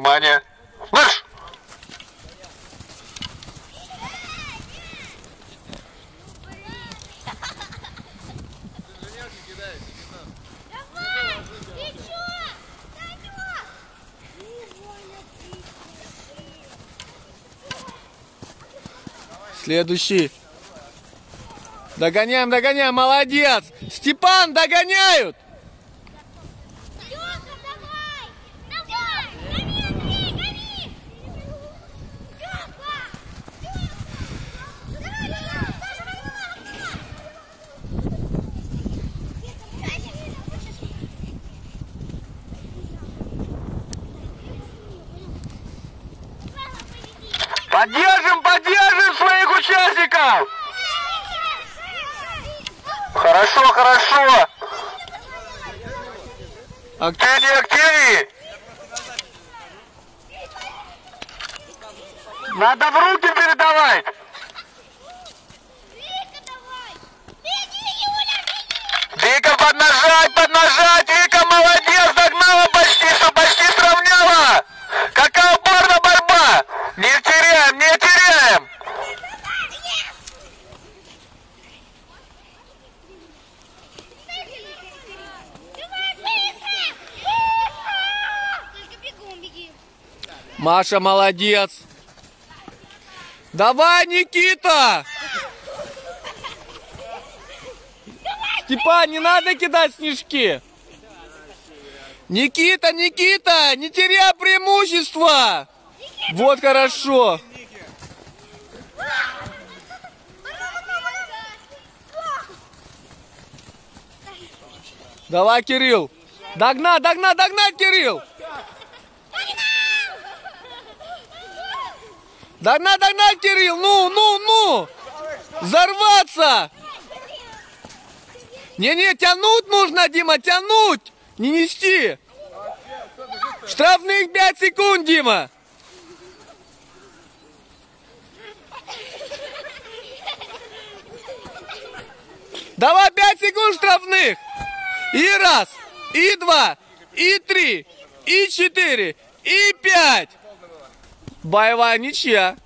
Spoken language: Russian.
Внимание. Марш! Следующий. Догоняем, догоняем, молодец! Степан, догоняют! Поддержим, поддержим своих участников! Хорошо, хорошо! Активнее, активнее! Надо в руки передавать! Вика, поднажать, поднажать! Вика, молодец! Догнала почти, что почти сравняла! Какая упорная борьба! Не теряем, не теряем! Маша, молодец! Давай, Никита! Степан, не надо кидать снежки! Никита, Никита, не теряй преимущество! Вот хорошо! Давай, Кирилл! Догнать, догнать, догнать, Кирилл! Догнать, догнать, Кирилл! Ну, ну, ну! Взорваться! Не-не, тянуть нужно, Дима, тянуть! Не нести! Штрафных 5 секунд, Дима! Давай 5 секунд штрафных! И раз, и два, и три, и 4, и 5! Боевая ничья!